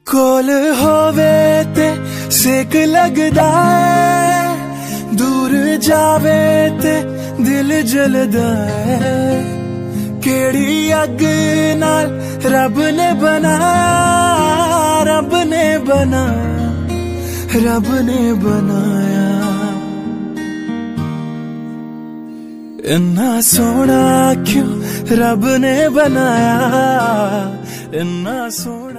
कोल होवे ते सेक लगदा है, दूर जावे ते दिल जलदा है। केड़ी अग नाल रब ने बनाया, रब ने बनाया, रब ने बनाया। इन्ना सोना क्यों रब ने बनाया, इन्ना सोना।